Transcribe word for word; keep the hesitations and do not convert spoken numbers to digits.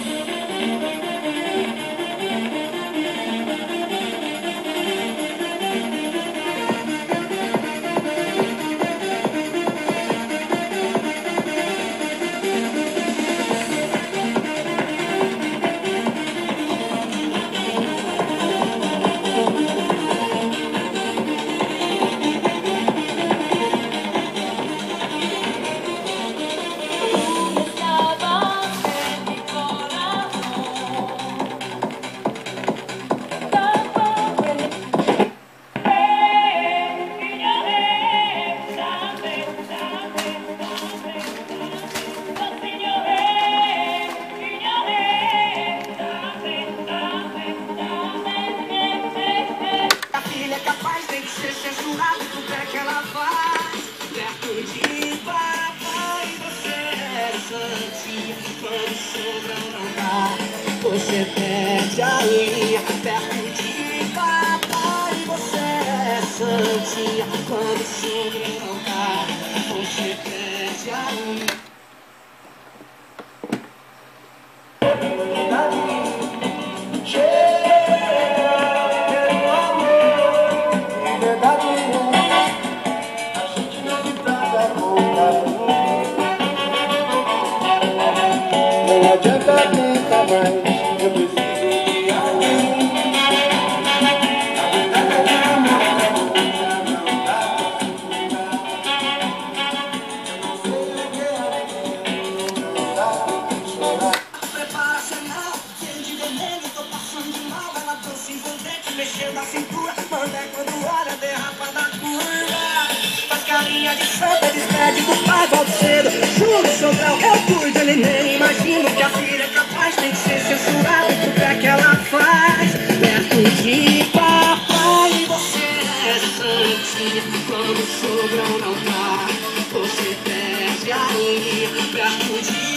Você perde a linha perto de papai. Você é santinha quando o sobre não dá. Você perde a linha. Não adianta tentar mais, eu preciso de alguém. Preparacional, cheio de vermelho, tô passando mal. Ela dança envolvente, mexendo a cintura. Manda quando olha, derrapa da curva. Faz carinha de santa, despede do pai, volta cedo. Juro, Sobral, eu cuido, ele nem imagina que a filha é capaz. Tem que ser censurado, o que é que ela faz? Perto de papai, você é santinha. Quando o Sobral não tá, você perde a linha. Perto de